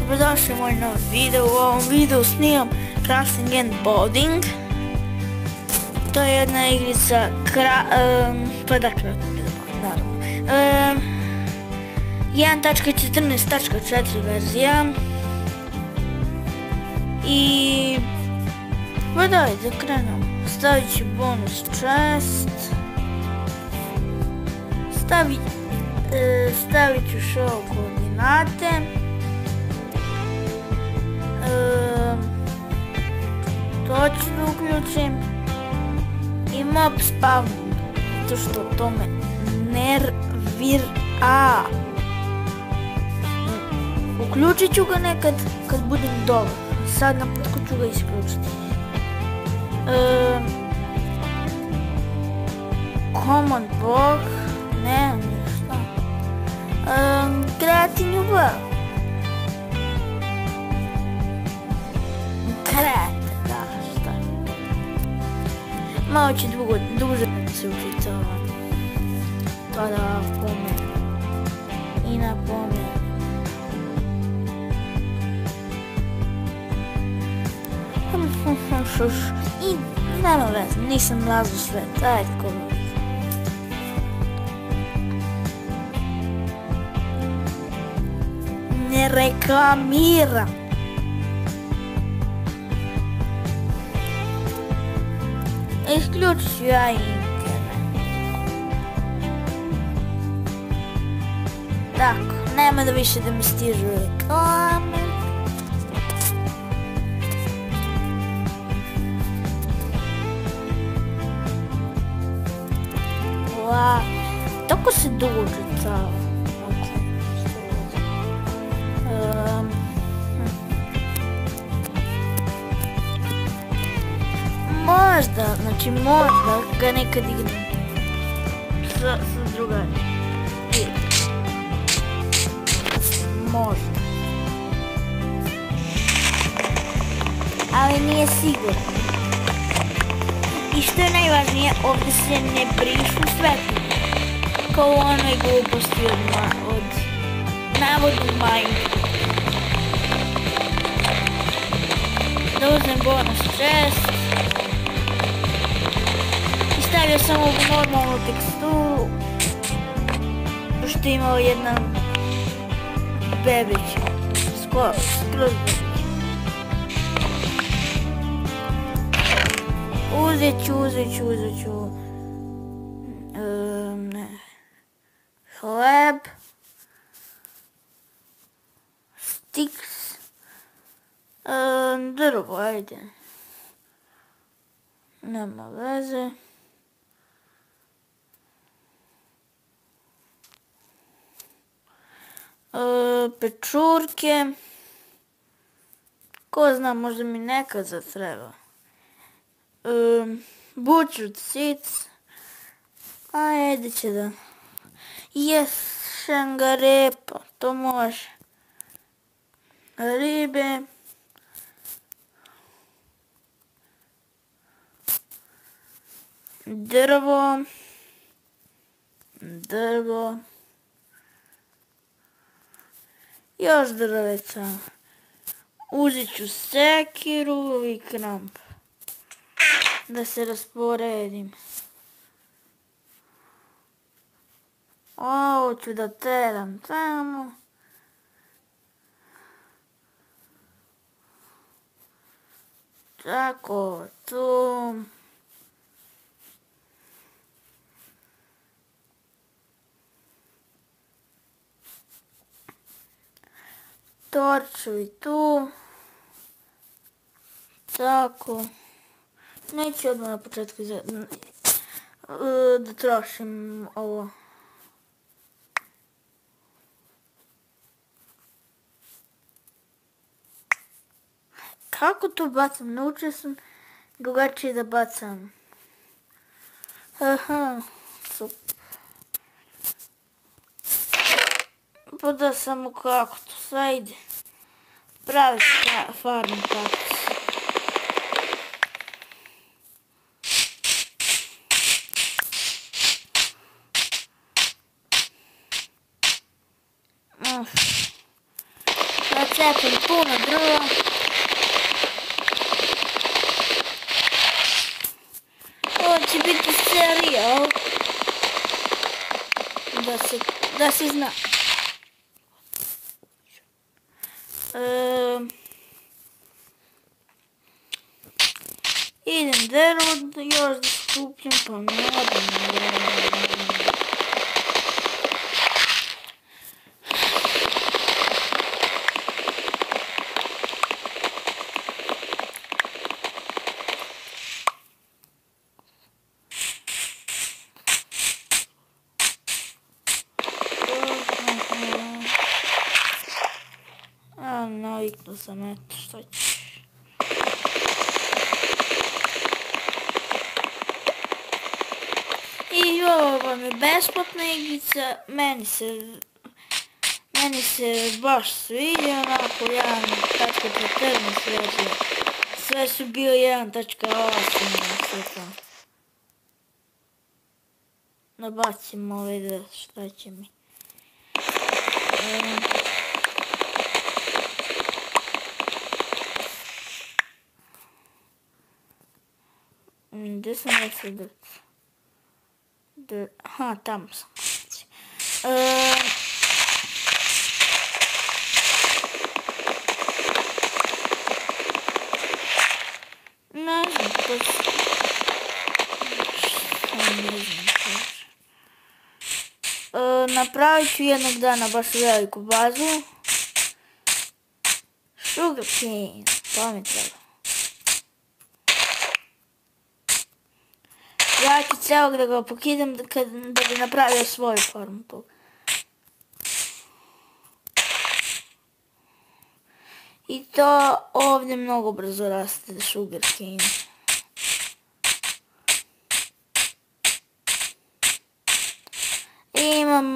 Dobrodošli u moj novi video. U ovom videu snimam Crafting and Building. To je jedna igrica pa dakle, naravno 1.14.4 verzija. I pa dajte krenemo. Stavit ću bonus chest. Stavit ću show koordinate. To ću da uključim. I mob spawn. Zato što to me nervira. Uključit ću ga nekad kad budem dobar. Sad na početku ću ga isključiti. Common block. Ne, ništa. Creating new world. Da, šta? Malo će duže se učiti ovo. To da pomenem. I napomenem. I nema veze, nisam razvoj sve. Ajde koga. Ne reklamiram. Isključit ću ja internet. Tako, nema da više da mi stižu reklame. Wow, tako se duže calo. Možda, znači možda ga nekad igram sa drugarima. Možda. Ali nije sigurno. I što je najvažnije, ovdje se ne brišu svetlo. Kao u onoj gluposti od navodnog Minecrafta. Da uzmem bonus chest. Stavio sam ovu normalnu teksturu, pošto je imao jedna bebića, skroz bebića. Uzet ću hleb, sticks, drvo, ajde, nema veze. Pečurke, ko zna, možda mi nekad zatreba. Butchered seeds, ajde će da ješem ga repa, to može. Ribe, drvo, još drveca. Uzet ću sekiru i kramp. Da se rasporedim. Ovo ću da teram tamo. Tako, tu. Torču i tu. Tako. Neću odmah na početku da trošim ovo. Kako to bacam? Naučio sam drugačije da bacam. Aha, super. Pa da samo kako to sve ide. Pravi farm kaktus. cepim puno drva. Ovo će biti serijal. Da se zna. Idem drvo još da skupljam, pa naviknuo sam, eto, šta ćeš. I ovo vam je besplatna igrica, meni se baš sviđa, onako 1.14 verzija. Sve su bio 1.8 sve to. Nabacim ovaj da šta će mi. Gdje sam da se aha, tamo sam. Ne znam, to napravit ću jednog dana baš veliku bazu. Sugar cane, to mi treba. Ja ću celog da ga pokidam da bi napravio svoju formu toga. I to ovdje mnogo brzo raste sugar cane. Imam...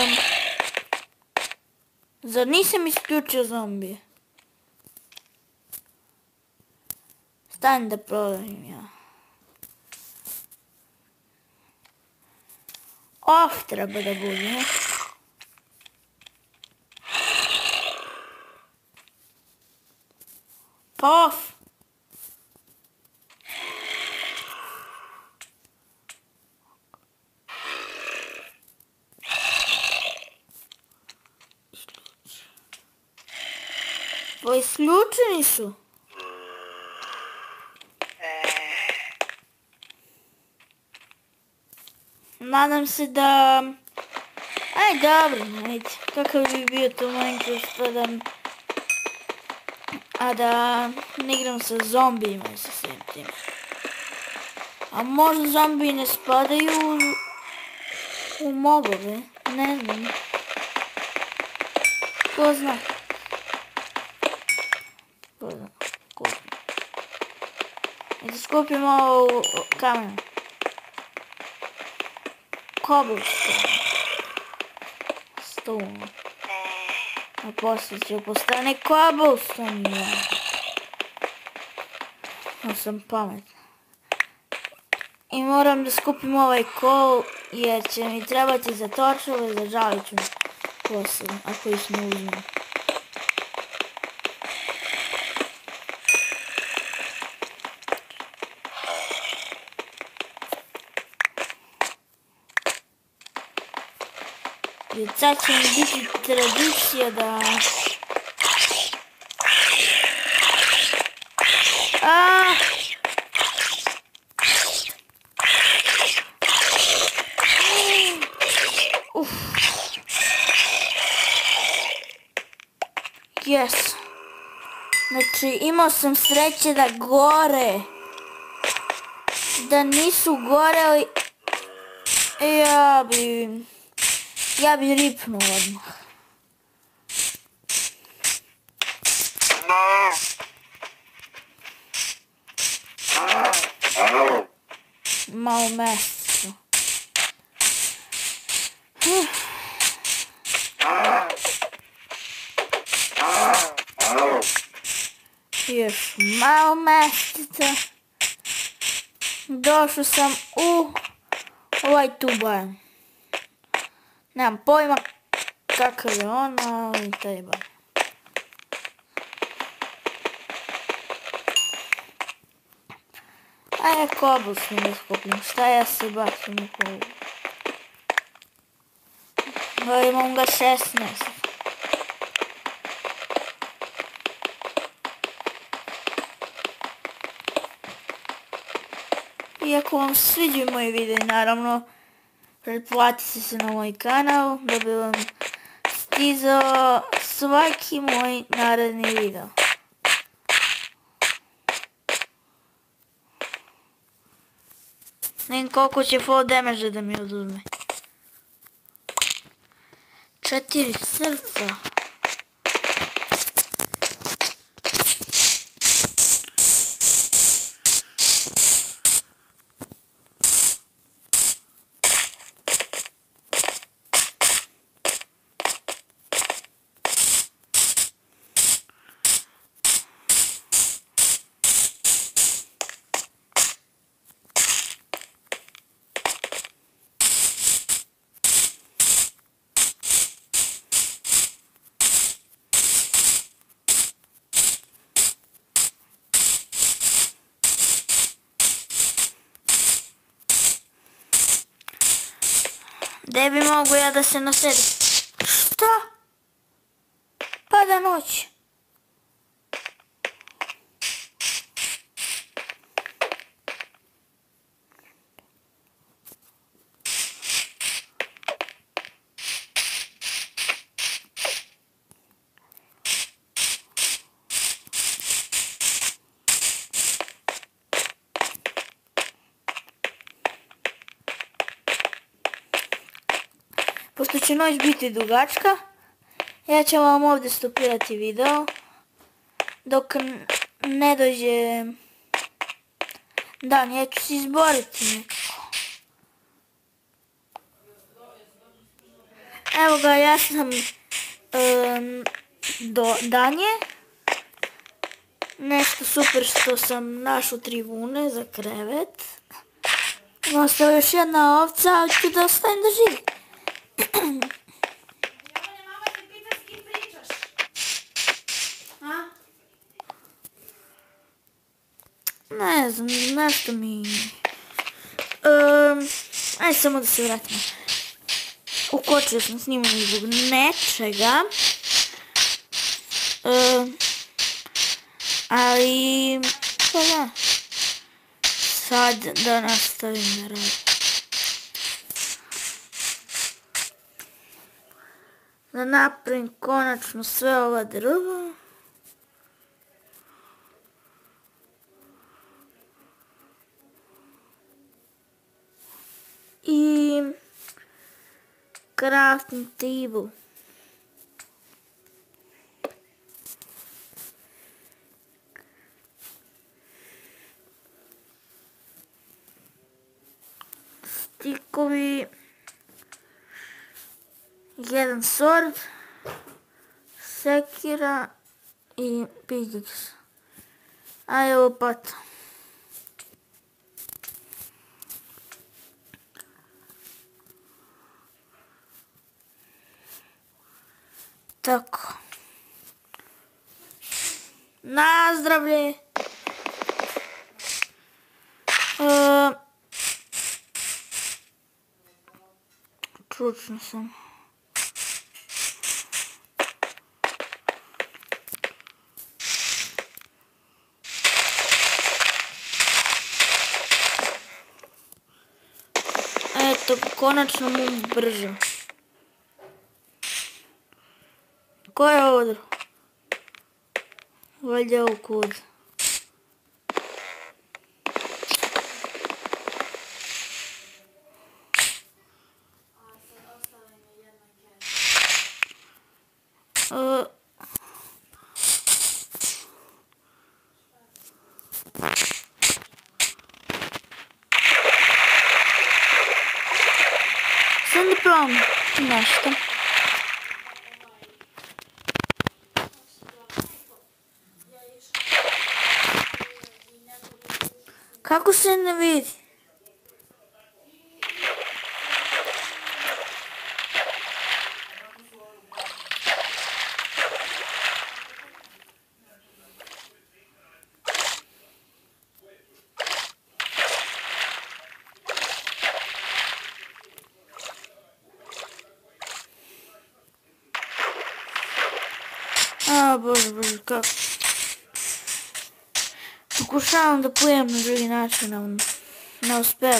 Zar nisam isključio zombije? Stani da provjerim ja. Off treba da bude. Pa off. Pa isključeni su. Nadam se da... Aj dobro, ajde. Kakav bi bio to Minecraft a da ne igram sa zombijima i sa svim tim. A možda zombiji ne spadaju u mobove, ne znam. Ko zna? Ko zna? Ajde skupimo ovo kamen. Cobblestone. Stone. A poslije će postane cobblestone. Ja sam pametna. I moram da skupim ovaj coal jer će mi trebati za torčeve, za žaliću poslije, ako ih ne uzmem. I sad će mi biti tradicija da... Yes. Znači imao sam sreće da gore. Da nisu goreli. Ja bi ripnuo odmah. Malo mjesto. Još malo mjestica. Došao sam u ovaj tu barn. Nemam pojma kakav je on, ali taj barn. Ajde cobblestone da skupim, šta ja se bacim u kovu? Imam ga 16. I ako vam sviđaju moji videi, naravno, pretplatite se na moj kanal da bi vam stizao svaki moj naredni video. Ne znam koliko će fall damage da mi oduzme. 4 srca. Gdje bi mogu ja da se nasedim? Šta? Pada noć. Pošto će noć biti dugačka, ja ću vam ovdje stopirati video dok ne dođe dan. Ja ću se izboriti nekako. Evo ga, ja sam dan je. Nešto super što sam našao 3 vune za krevet. Ostala još jedna ovca, ali ću da ostavim da živi. Ne znam, nešto mi... Ajde samo da se vratimo. Ukočio sam snimanje zbog nečega. Ali... Pa da. Sad da nastavim da radim. Da napravim konačno sve ova drva. I crafting table. Stikovi. Jedan sword. Sekira i pickaxe. A evo lopata. Tako. Nazdravlje. Čučno sam. Eto, konačno mu brže. Ko je ovo drvo? Valjda ovo kod. Sam da probam nešto. Kako se ne vidi? A, bože, kako. Pokušavam da plujem na drugi način, ne uspeva.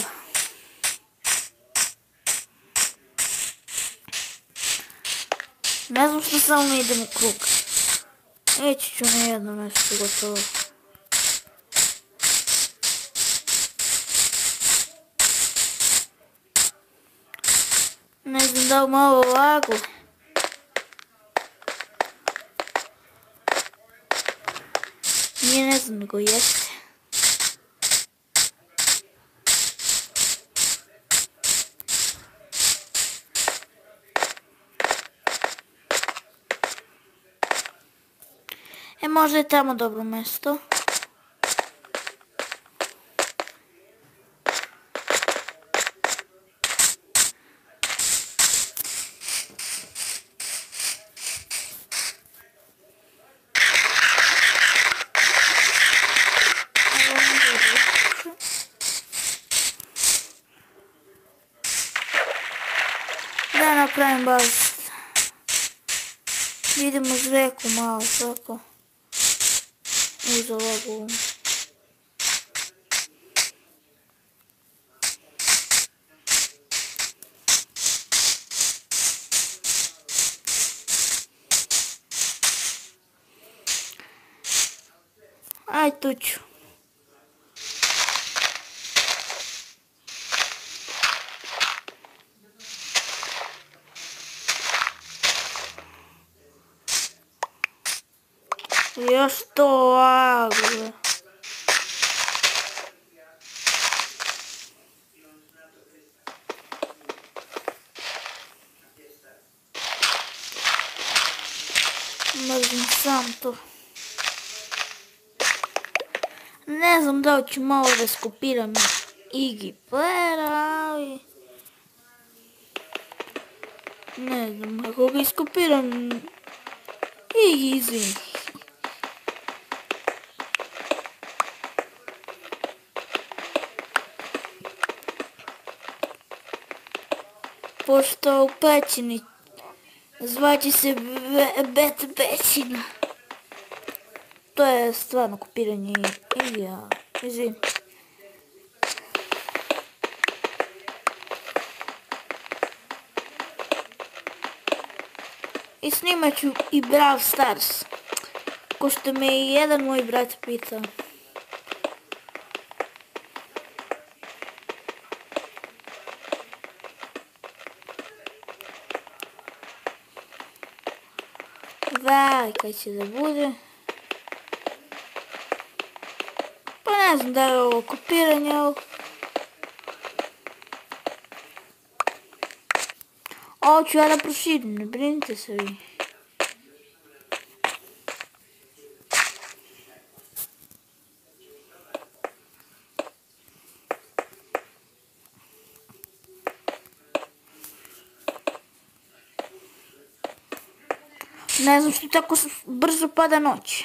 Ne znam što samo idem u krug. Ići ću na jedno mjesto gotovo. Ne znam da li malo lagu. Nije ne znam nego jeste. Možda je tamo dobro mjesto. Da napravim baz. Idemo uz reku malo tako. Uz ovogu. Aj tu ću. Još to lagle. Mrzim sam to. Ne znam da li ću malo da skopiram Iggy Playera, ali... Ne znam, ako ga iskopiram... Iggy, izvini. Pošto u pećini zvaće se Bet pećina. To je stvarno kopiranje Iggyja, izvini. I snimat ću i Brawl Stars, ko što me i jedan moj brat pitao. Vaj, kaj će da bude. Pa ne znam da je ovo kopiranje ovog. Ovo ću ja da proširim, ne brinite se vi. Ne znam što tako brzo pada noć.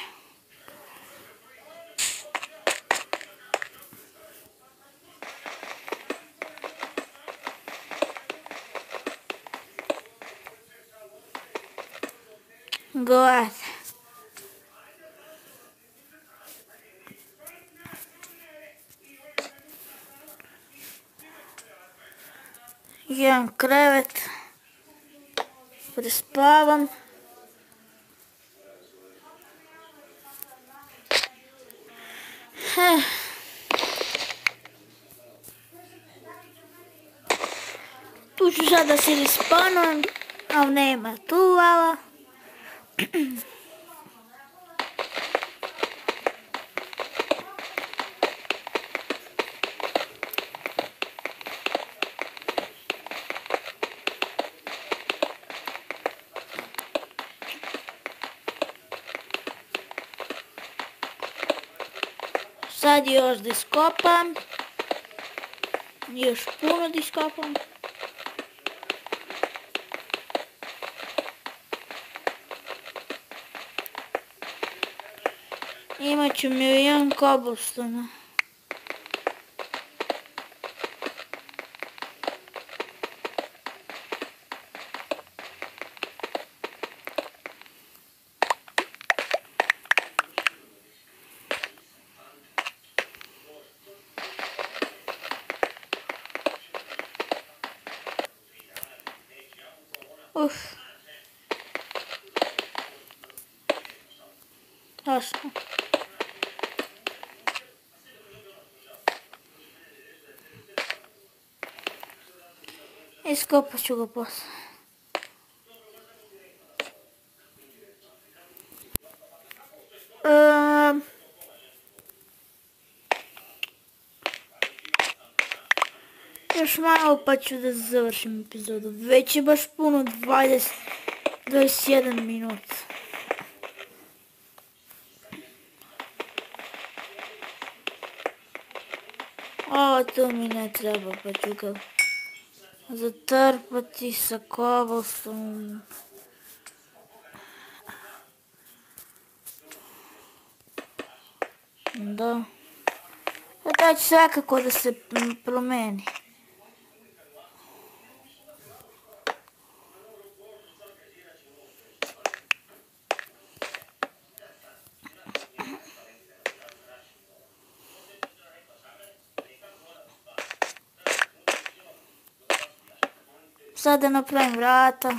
Gledajte. Jedan krevet. Prespavam. Tu ću sad da se respawnujem, ali nema tu lava. Sad još da iskopam. Još puno da iskopam. Imat ću milion cobblestona. Uf. Jasno. Iskopat ću ga posle. Još malo pa ću da završim epizodu. Već je baš puno 21 minut. Ovo to mi ne treba pa ću ga zatrpati sa cobblestoneom. Da. To će svakako da se promeni. Sad da napravim vrata.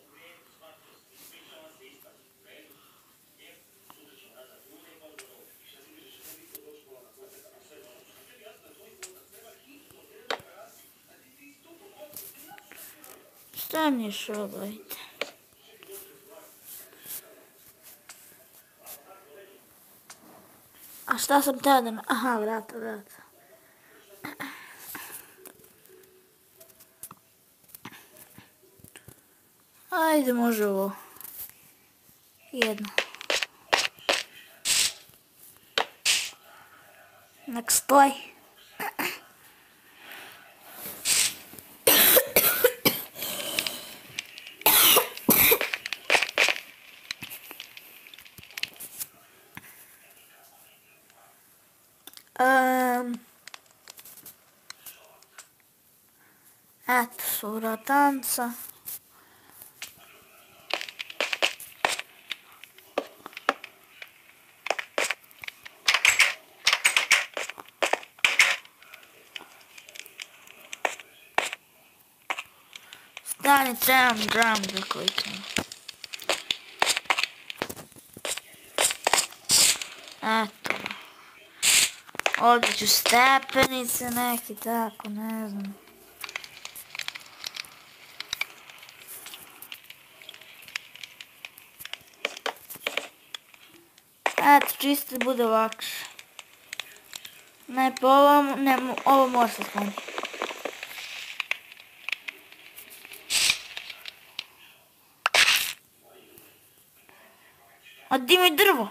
Šta mi je šobajte? A šta sam tada? Aha, vrata. Ajde, može ovo. Jedno. Nek stoji. Eto su vratanca. Stani, trebam drum da kliknem. Eto. Ovdje ću stepenice neki tako, ne znam. Eto, čisto da bude lakše. Ne, pa ovo mora se skloniti. A di mi drvo?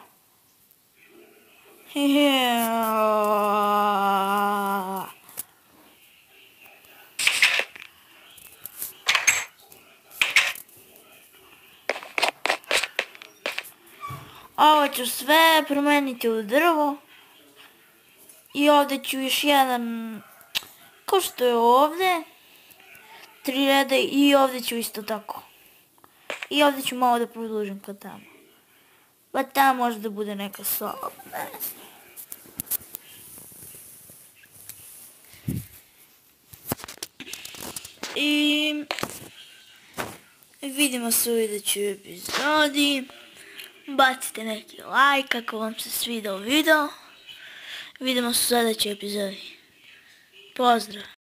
Ovo ću sve promeniti u drvo. I ovdje ću još jedan, kao što je ovdje, 3 reda i ovdje ću isto tako. I ovdje ću malo da produžim kao tamo. Pa tamo može da bude neka soba, ne znam. I vidimo se u idućoj epizodi. Bacite neki like ako vam se svidao video. Vidimo se u sljedećoj epizodi. Pozdrav!